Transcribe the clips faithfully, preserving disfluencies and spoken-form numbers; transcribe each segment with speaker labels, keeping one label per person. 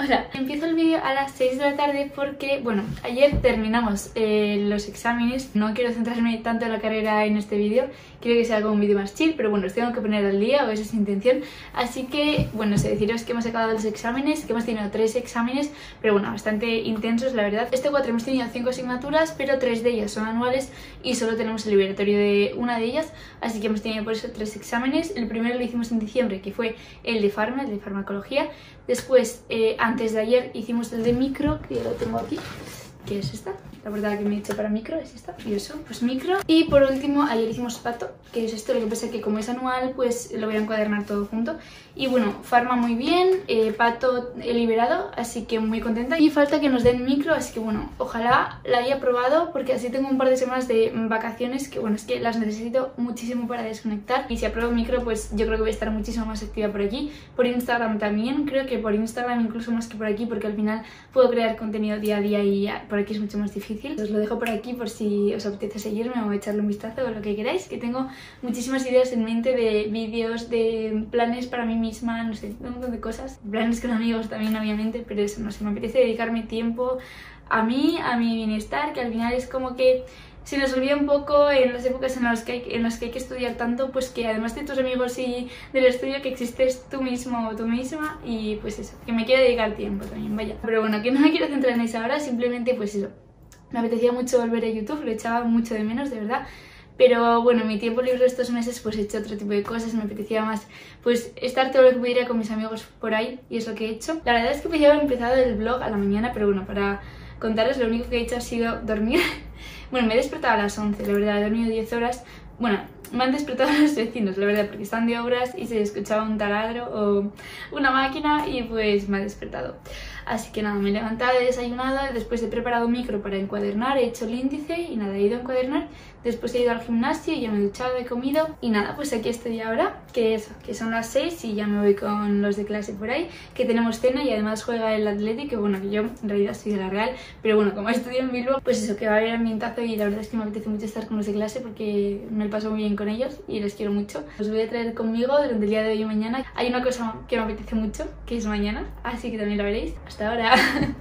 Speaker 1: Hola, empiezo el vídeo a las seis de la tarde porque, bueno, ayer terminamos eh, los exámenes. No quiero centrarme tanto en la carrera en este vídeo, quiero que sea como un vídeo más chill, pero bueno, os tengo que poner al día, o esa es mi intención. Así que, bueno, sé deciros que hemos acabado los exámenes, que hemos tenido tres exámenes, pero bueno, bastante intensos, la verdad. Este cuatro hemos tenido cinco asignaturas, pero tres de ellas son anuales y solo tenemos el liberatorio de una de ellas, así que hemos tenido por eso tres exámenes. El primero lo hicimos en diciembre, que fue el de farma, el de farmacología. Después, eh, antes de ayer hicimos el de micro, que ya lo tengo aquí, que es esta. La verdad que me he hecho para micro es esta. Y eso, pues micro. Y por último, ayer hicimos pato, que es esto. Lo que pasa es que como es anual, pues lo voy a encuadernar todo junto. Y bueno, farma muy bien, eh, pato he liberado, así que muy contenta. Y falta que nos den micro, así que bueno, ojalá la haya aprobado, porque así tengo un par de semanas de vacaciones que bueno, es que las necesito muchísimo para desconectar. Y si apruebo micro, pues yo creo que voy a estar muchísimo más activa por aquí. Por Instagram también, creo que por Instagram incluso más que por aquí, porque al final puedo crear contenido día a día y por aquí es mucho más difícil. Os lo dejo por aquí por si os apetece seguirme o echarle un vistazo o lo que queráis, que tengo muchísimas ideas en mente de vídeos, de planes para mí misma, no sé, un montón de cosas. Planes con amigos también, obviamente, pero eso, no sé, me apetece dedicarme tiempo a mí, a mi bienestar, que al final es como que se nos olvida un poco en las épocas en las que hay, en las que, hay que estudiar tanto, pues que además de tus amigos y del estudio que existes tú mismo o tú misma, y pues eso, que me quiero dedicar tiempo también, vaya. Pero bueno, que no me quiero centrar en eso ahora, simplemente pues eso, me apetecía mucho volver a YouTube, lo echaba mucho de menos, de verdad. Pero bueno, en mi tiempo libre estos meses pues he hecho otro tipo de cosas, me apetecía más pues estar todo lo que pudiera con mis amigos por ahí, y es lo que he hecho. La verdad es que podía haber empezado el vlog a la mañana, pero bueno, para contaros lo único que he hecho ha sido dormir. Bueno, me he despertado a las once, la verdad, he dormido diez horas. Bueno, me han despertado los vecinos, la verdad, porque están de obras y se escuchaba un taladro o una máquina y pues me ha despertado. Así que nada, me he levantado, he desayunado, después he preparado micro para encuadernar, he hecho el índice y nada, he ido a encuadernar. Después he ido al gimnasio, ya me he duchado, he comido y nada, pues aquí estoy ahora, que eso, que son las seis y ya me voy con los de clase por ahí, que tenemos cena y además juega el Athletic, que bueno, que yo en realidad soy de la Real, pero bueno, como estudio en Bilbao, pues eso, que va a haber ambientazo y la verdad es que me apetece mucho estar con los de clase porque me lo paso muy bien con ellos y les quiero mucho. Os voy a traer conmigo durante el día de hoy y mañana. Hay una cosa que me apetece mucho, que es mañana, así que también lo veréis. Hasta ahora.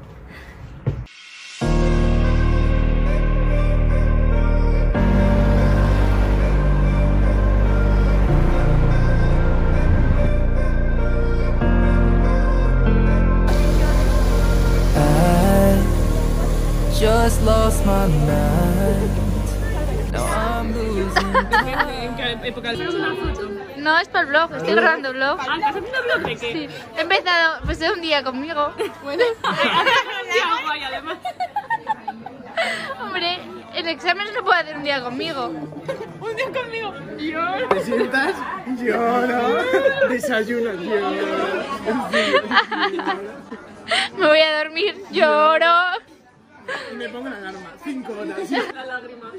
Speaker 2: Just lost my mind. Now I'm losing.
Speaker 3: ¿En qué época? ¿Hacemos una foto?
Speaker 1: No, es para el vlog, estoy grabando vlog.
Speaker 3: Ah, ¿estás haciendo vlog de qué?
Speaker 1: Sí, he empezado pues de un día conmigo.
Speaker 3: Bueno, un día guay además.
Speaker 1: Hombre, el examen no puede hacer un día conmigo.
Speaker 3: Un día conmigo. Yo.
Speaker 4: ¿Te sientas? Lloro. Desayuno, lloro.
Speaker 1: Me voy a dormir, lloro.
Speaker 4: Y me pongo la alarma, cinco horas.
Speaker 3: La lágrima.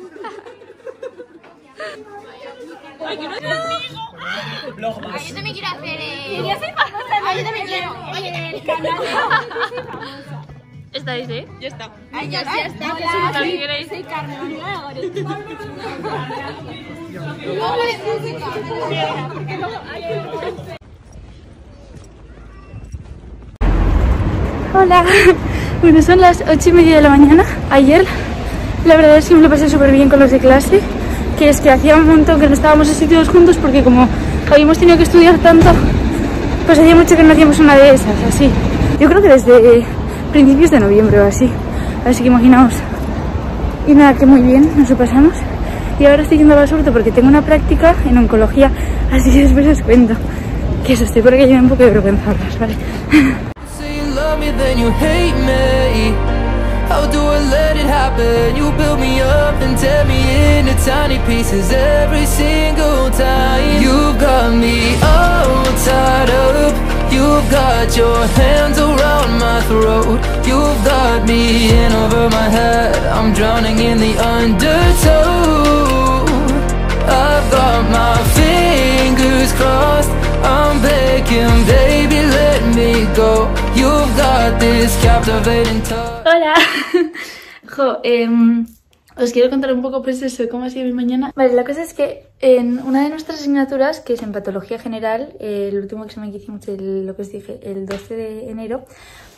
Speaker 3: Ay, que no es conmigo.
Speaker 5: Ay, yo también quiero hacer eh... Quería ser famosa. Ay, yo también quiero. Oye, el canal.
Speaker 1: ¿Estáis, eh?
Speaker 3: Ya está.
Speaker 5: Ay, ya, ya está.
Speaker 1: Hola, ¿también queréis?
Speaker 5: Soy Carmen.
Speaker 1: Hola. Bueno, son las ocho y media de la mañana. Ayer la verdad es que me lo pasé súper bien con los de clase, que es que hacía un montón que no estábamos así todos juntos porque como habíamos tenido que estudiar tanto, pues hacía mucho que no hacíamos una de esas, así. Yo creo que desde principios de noviembre o así, así que imaginaos. Y nada, que muy bien, nos lo pasamos. Y ahora estoy yendo a Basurto porque tengo una práctica en oncología, así que después os cuento. Que eso, estoy por aquí, llevo un poco de vergüenza hablar, ¿vale?
Speaker 2: Then you hate me. How do I let it happen? You build me up and tear me into tiny pieces every single time. You've got me all tied up. You've got your hands around my throat. You've got me in over my head. I'm drowning in the undertow. I've got my fingers crossed. I'm begging, baby, let me go. You've got this captivating touch.
Speaker 1: Hola. Jo, eh, os quiero contar un poco pues eso, cómo ha sido mi mañana. Vale, la cosa es que en una de nuestras asignaturas, que es en patología general, eh, el último examen que hicimos, el, lo que os dije, el doce de enero,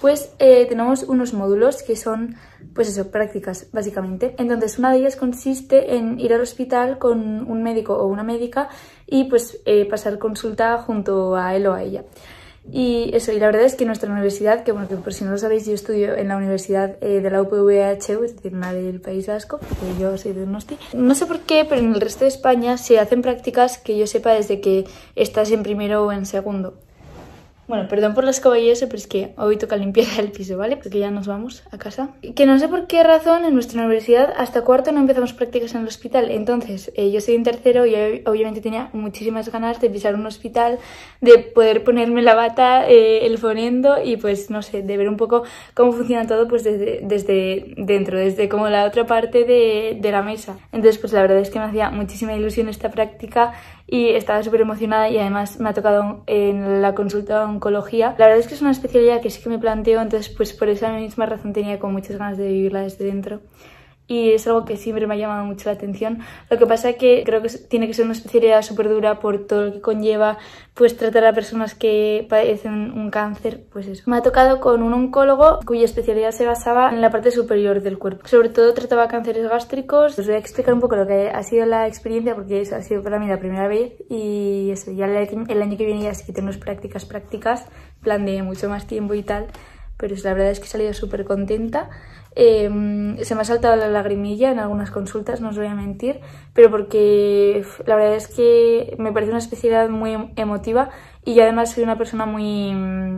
Speaker 1: pues eh, tenemos unos módulos que son, pues eso, prácticas básicamente. Entonces una de ellas consiste en ir al hospital con un médico o una médica y pues eh, pasar consulta junto a él o a ella. Y eso, y la verdad es que nuestra universidad, que bueno, que por si no lo sabéis, yo estudio en la universidad eh, de la U P V H U, es decir, la del País Vasco, porque yo soy de Donosti. No sé por qué, pero en el resto de España se hacen prácticas que yo sepa desde que estás en primero o en segundo. Bueno, perdón por la escoba y eso, pero es que hoy toca limpiar el piso, ¿vale? Porque ya nos vamos a casa. Que no sé por qué razón en nuestra universidad hasta cuarto no empezamos prácticas en el hospital. Entonces, eh, yo soy en tercero y obviamente tenía muchísimas ganas de pisar un hospital, de poder ponerme la bata, eh, el fonendo y pues, no sé, de ver un poco cómo funciona todo pues desde, desde dentro, desde como la otra parte de, de la mesa. Entonces, pues la verdad es que me hacía muchísima ilusión esta práctica y estaba súper emocionada y además me ha tocado en la consulta de oncología. La verdad es que es una especialidad que sí que me planteo, entonces pues por esa misma razón tenía como muchas ganas de vivirla desde dentro. Y es algo que siempre me ha llamado mucho la atención. Lo que pasa es que creo que tiene que ser una especialidad súper dura por todo lo que conlleva pues tratar a personas que padecen un cáncer, pues eso. Me ha tocado con un oncólogo cuya especialidad se basaba en la parte superior del cuerpo. Sobre todo trataba cánceres gástricos. Os voy a explicar un poco lo que ha sido la experiencia porque eso ha sido para mí la primera vez y eso, ya el año que viene ya sí que tenemos prácticas, prácticas, plan de mucho más tiempo y tal. Pero la verdad es que he salido súper contenta. Eh, se me ha saltado la lagrimilla en algunas consultas, no os voy a mentir, pero porque la verdad es que me parece una especialidad muy emotiva y yo además soy una persona muy,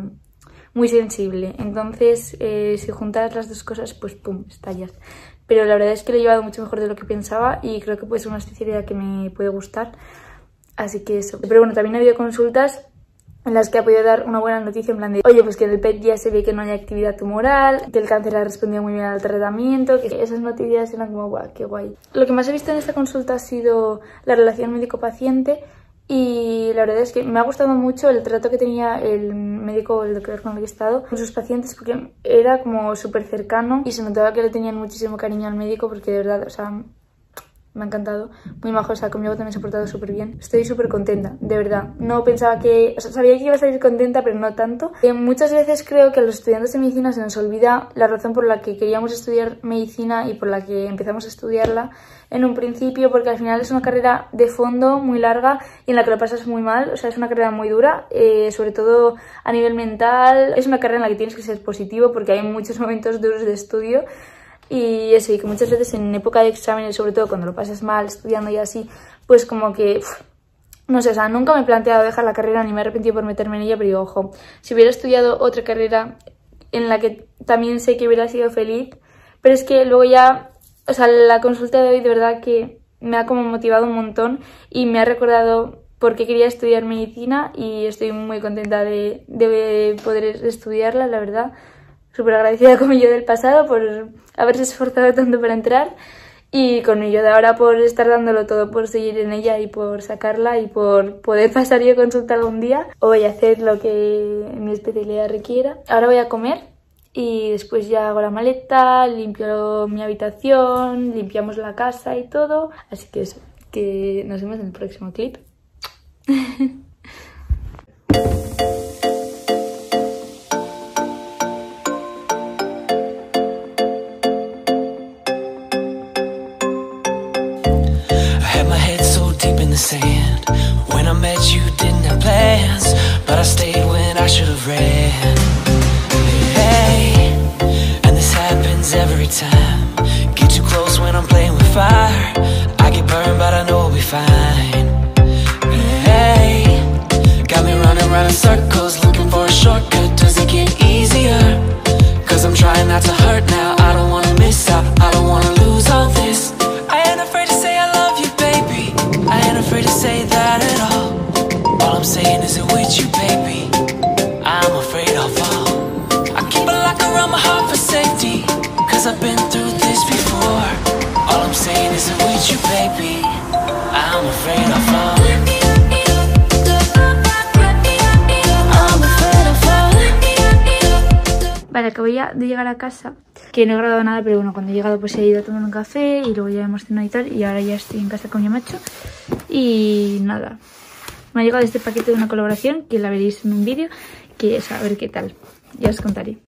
Speaker 1: muy sensible. Entonces, eh, si juntas las dos cosas, pues pum, estallas. Pero la verdad es que lo he llevado mucho mejor de lo que pensaba y creo que puede ser una especialidad que me puede gustar. Así que eso. Pero bueno, también ha habido consultas en las que ha podido dar una buena noticia en plan de oye, pues que en el P E T ya se ve que no hay actividad tumoral, que el cáncer ha respondido muy bien al tratamiento, que esas noticias eran como guau, qué guay. Lo que más he visto en esta consulta ha sido la relación médico-paciente y la verdad es que me ha gustado mucho el trato que tenía el médico, el doctor con el que he estado, con sus pacientes porque era como súper cercano y se notaba que le tenían muchísimo cariño al médico porque de verdad, o sea, me ha encantado, muy majo, o sea, conmigo también se ha portado súper bien. Estoy súper contenta, de verdad. No pensaba que... O sea, sabía que iba a salir contenta, pero no tanto. Eh, muchas veces creo que a los estudiantes de medicina se nos olvida la razón por la que queríamos estudiar medicina y por la que empezamos a estudiarla en un principio, porque al final es una carrera de fondo muy larga y en la que lo pasas muy mal. O sea, es una carrera muy dura, eh, sobre todo a nivel mental. Es una carrera en la que tienes que ser positivo porque hay muchos momentos duros de estudio. Y eso, y que muchas veces en época de exámenes, sobre todo cuando lo pasas mal estudiando y así, pues como que, uf, no sé, o sea, nunca me he planteado dejar la carrera ni me he arrepentido por meterme en ella, pero digo, ojo, si hubiera estudiado otra carrera en la que también sé que hubiera sido feliz, pero es que luego ya, o sea, la consulta de hoy de verdad que me ha como motivado un montón y me ha recordado por qué quería estudiar medicina y estoy muy contenta de, de poder estudiarla, la verdad. Súper agradecida con mi yo del pasado por haberse esforzado tanto para entrar y con mi yo de ahora por estar dándolo todo, por seguir en ella y por sacarla y por poder pasar yo consulta algún día o voy a hacer lo que mi especialidad requiera. Ahora voy a comer y después ya hago la maleta, limpio mi habitación, limpiamos la casa y todo. Así que eso, que nos vemos en el próximo clip.
Speaker 2: Sand. When I met you, didn't have plans, but I stayed when I should have ran. Hey, and this happens every time. Get too close when I'm playing with fire. I get burned, but I know we'll be fine. Hey, got me running around in circles, looking for a shortcut. Does it get easier? Cause I'm trying not to hurt now. I don't wanna miss out, I don't wanna lose all this. I ain't afraid to say I love you, baby. I ain't afraid to say that at all. All I'm saying is it with you, baby. I'm afraid I'll fall. I keep a lock around my heart for safety, cause I've been through this before. All I'm saying is it with you, baby. I'm afraid I'll fall. I'm afraid I'll fall.
Speaker 1: Vale, acabo ya de llegar a casa, que no he grabado nada, pero bueno, cuando he llegado pues he ido a tomar un café y luego ya hemos cenado y tal, y ahora ya estoy en casa con mi macho. Y nada, me ha llegado este paquete de una colaboración que la veréis en un vídeo, que es a ver qué tal, ya os contaré.